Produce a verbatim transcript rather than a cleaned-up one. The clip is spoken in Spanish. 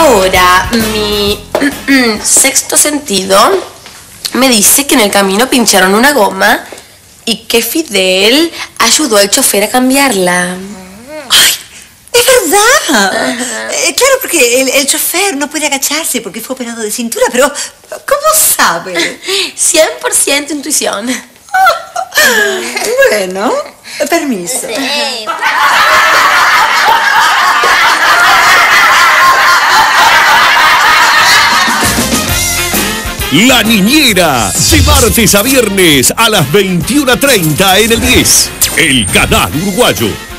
Ahora, mi sexto sentido me dice que en el camino pincharon una goma y que Fidel ayudó al chofer a cambiarla. ¡Ay! ¡Es verdad! Eh, claro, porque el, el chofer no puede agacharse porque fue operado de cintura, pero ¿cómo sabe? cien por ciento intuición. Bueno, permiso. Sí. La Niñera, de martes a viernes a las veintiuna treinta en el diez, el canal uruguayo.